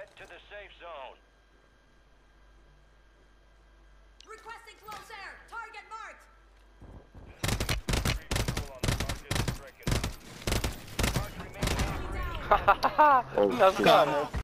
Get to the safe zone. Requesting close air. Target marked. Refuel on the target. Striking. Mark remaining operating. Let's go.